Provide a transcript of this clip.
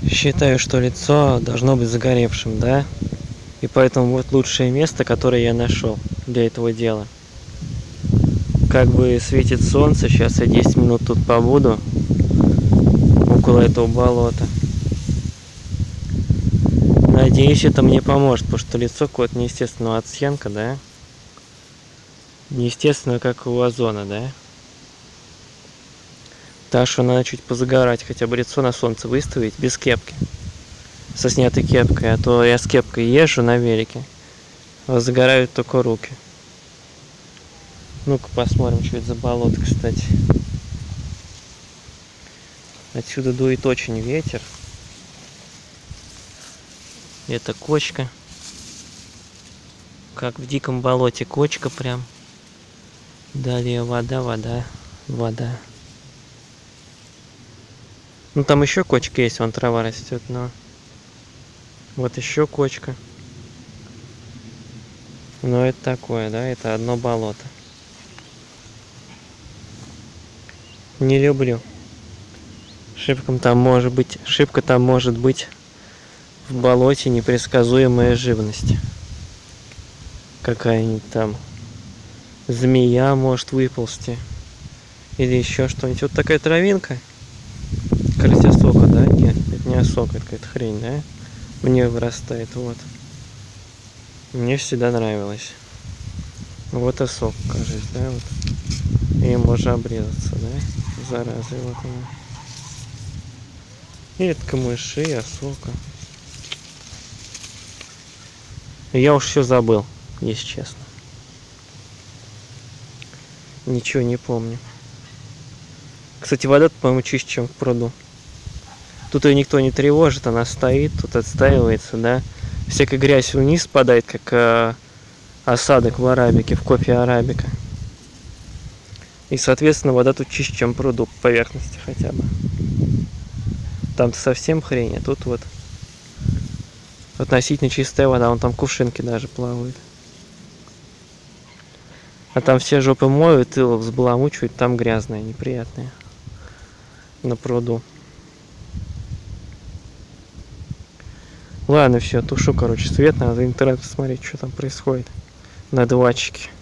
Считаю, что лицо должно быть загоревшим, да? И поэтому вот лучшее место, которое я нашел для этого дела. Как бы светит солнце, сейчас я 10 минут тут побуду, около этого болота. Надеюсь, это мне поможет, потому что лицо какое-то неестественного оттенка, да? Неестественного, как у озона, да? Так что надо чуть позагорать, хотя бы лицо на солнце выставить без кепки. Со снятой кепкой, а то я с кепкой езжу на велике, а загорают только руки. Ну-ка посмотрим, что это за болото, кстати. Отсюда дует очень ветер. Это кочка. Как в диком болоте кочка прям. Далее вода, вода, вода. Ну там еще кочка есть, вон трава растет, но... Вот еще кочка. Но это такое, да, это одно болото. Не люблю. Шибка там может быть в болоте непредсказуемая живность. Какая-нибудь там змея может выползти. Или еще что-нибудь. Вот такая травинка. Кажется, осока, да? Нет, это не осока, это какая-то хрень, да? Мне вырастает, вот. Мне всегда нравилось. Вот осок, кажется, да? Вот. И можно обрезаться, да? Зараза, вот она. И это камыши, осока. Я уж все забыл, если честно. Ничего не помню. Кстати, вода, по-моему, чище, чем в пруду. Тут ее никто не тревожит, она стоит, тут отстаивается, да. Всякая грязь вниз спадает, как осадок в арабике, в кофе арабика. И, соответственно, вода тут чище, чем в пруду, по поверхности хотя бы. Там-то совсем хрень, а тут вот относительно чистая вода, вон там кувшинки даже плавают. А там все жопы моют, и взбаламучивают, там грязные, неприятные. На пруду. Ладно, все, тушу, короче, свет, надо в интернет посмотреть, что там происходит на датчике.